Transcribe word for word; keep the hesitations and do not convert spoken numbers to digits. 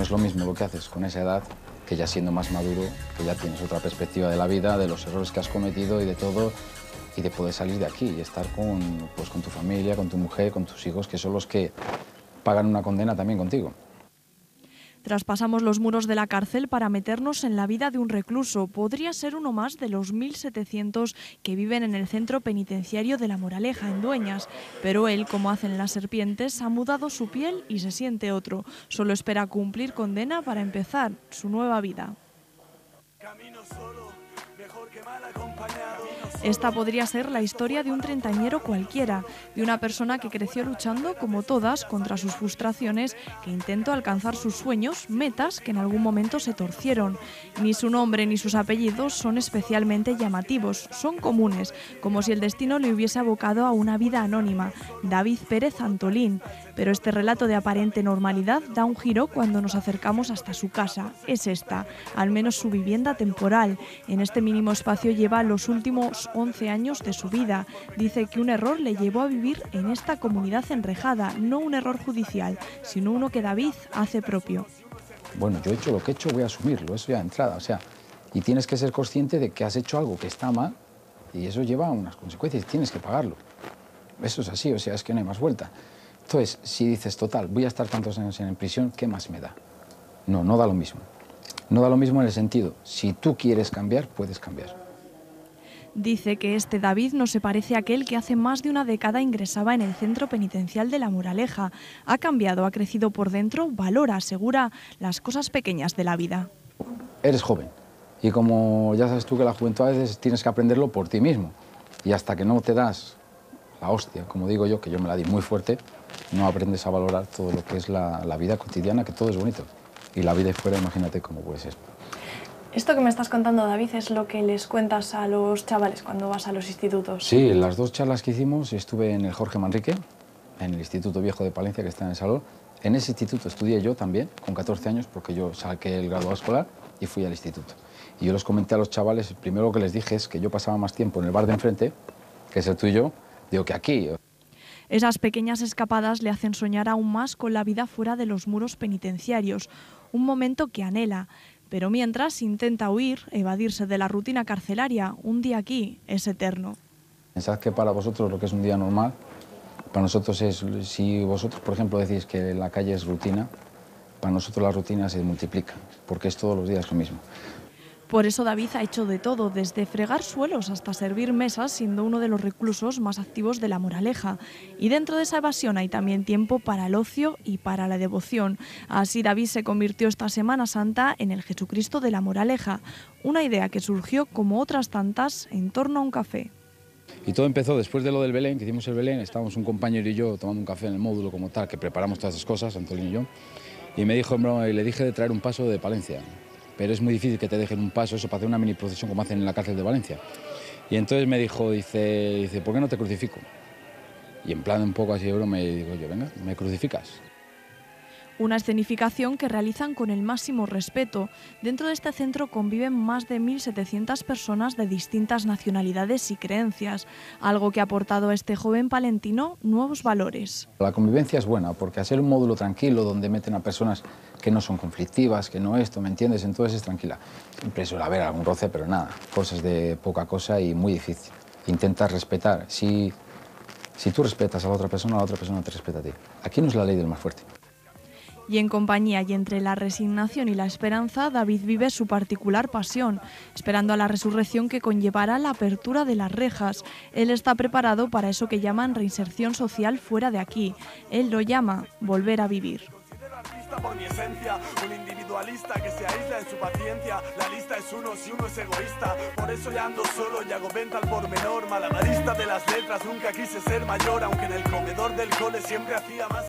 No es lo mismo lo que haces con esa edad que ya siendo más maduro, que ya tienes otra perspectiva de la vida, de los errores que has cometido y de todo, y de poder salir de aquí y estar con, pues, con tu familia, con tu mujer, con tus hijos, que son los que pagan una condena también contigo. Traspasamos los muros de la cárcel para meternos en la vida de un recluso. Podría ser uno más de los mil setecientos que viven en el centro penitenciario de La Moraleja, en Dueñas. Pero él, como hacen las serpientes, ha mudado su piel y se siente otro. Solo espera cumplir condena para empezar su nueva vida. Camino solo, mejor que mal acompañado. Esta podría ser la historia de un treintañero cualquiera, de una persona que creció luchando, como todas, contra sus frustraciones, que intentó alcanzar sus sueños, metas que en algún momento se torcieron. Ni su nombre ni sus apellidos son especialmente llamativos, son comunes, como si el destino le hubiese abocado a una vida anónima. David Pérez Antolín. Pero este relato de aparente normalidad da un giro cuando nos acercamos hasta su casa. Es esta, al menos su vivienda temporal. En este mínimo espacio lleva los últimos once años de su vida. Dice que un error le llevó a vivir en esta comunidad enrejada, no un error judicial, sino uno que David hace propio. Bueno, yo he hecho lo que he hecho, voy a asumirlo, eso ya de entrada, o sea, y tienes que ser consciente de que has hecho algo que está mal y eso lleva a unas consecuencias y tienes que pagarlo. Eso es así, o sea, es que no hay más vuelta. Entonces, si dices, total, voy a estar tantos años en prisión, ¿qué más me da? No, no da lo mismo. No da lo mismo en el sentido, si tú quieres cambiar, puedes cambiar. Dice que este David no se parece a aquel que hace más de una década ingresaba en el centro penitencial de La Moraleja. Ha cambiado, ha crecido por dentro, valora, asegura, las cosas pequeñas de la vida. Eres joven y como ya sabes tú que la juventud a veces tienes que aprenderlo por ti mismo. Y hasta que no te das la hostia, como digo yo, que yo me la di muy fuerte, no aprendes a valorar todo lo que es la, la vida cotidiana, que todo es bonito. Y la vida de fuera, imagínate cómo puede ser. Esto que me estás contando, David, es lo que les cuentas a los chavales cuando vas a los institutos. Sí, en las dos charlas que hicimos estuve en el Jorge Manrique, en el Instituto Viejo de Palencia, que está en el Salón. En ese instituto estudié yo también, con catorce años, porque yo saqué el graduado escolar y fui al instituto. Y yo les comenté a los chavales, primero lo que les dije es que yo pasaba más tiempo en el bar de enfrente, que es el tuyo, digo que aquí. Esas pequeñas escapadas le hacen soñar aún más con la vida fuera de los muros penitenciarios, un momento que anhela. Pero mientras intenta huir, evadirse de la rutina carcelaria, un día aquí es eterno. Pensad que para vosotros lo que es un día normal, para nosotros es, si vosotros por ejemplo decís que la calle es rutina, para nosotros la rutina se multiplica, porque es todos los días lo mismo. Por eso David ha hecho de todo, desde fregar suelos hasta servir mesas, siendo uno de los reclusos más activos de La Moraleja. Y dentro de esa evasión hay también tiempo para el ocio y para la devoción. Así David se convirtió esta Semana Santa en el Jesucristo de La Moraleja, una idea que surgió como otras tantas en torno a un café. Y todo empezó después de lo del Belén, que hicimos el Belén, estábamos un compañero y yo tomando un café en el módulo como tal, que preparamos todas esas cosas, Antolín y yo, y me dijo, y le dije de traer un paso de Palencia. Pero es muy difícil que te dejen un paso, eso para hacer una mini procesión como hacen en la cárcel de Valencia. Y entonces me dijo, dice, dice, ¿por qué no te crucifico? Y en plan un poco así de broma me digo yo, venga, ¿me crucificas? Una escenificación que realizan con el máximo respeto. Dentro de este centro conviven más de mil setecientas personas de distintas nacionalidades y creencias, algo que ha aportado a este joven palentino nuevos valores. La convivencia es buena, porque al ser un módulo tranquilo donde meten a personas que no son conflictivas, que no esto, ¿me entiendes? Entonces es tranquila. Siempre suele haber algún roce, pero nada, cosas de poca cosa y muy difícil. Intentas respetar. Si, si tú respetas a la otra persona, la otra persona te respeta a ti. Aquí no es la ley del más fuerte. Y en compañía y entre la resignación y la esperanza, David vive su particular pasión, esperando a la resurrección que conllevará la apertura de las rejas. Él está preparado para eso que llaman reinserción social fuera de aquí. Él lo llama volver a vivir. Por mi esencia, un individualista que se aísla en su paciencia. La lista es uno si uno es egoísta. Por eso ya ando solo y hago venta al por menor. Malabarista de las letras, nunca quise ser mayor, aunque en el comedor del cole siempre hacía más.